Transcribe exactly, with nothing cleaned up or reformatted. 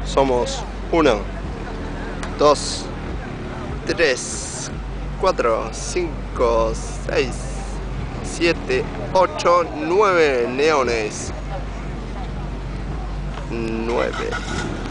Somos uno, dos, tres, cuatro, cinco, seis, siete, ocho, nueve neones. nueve.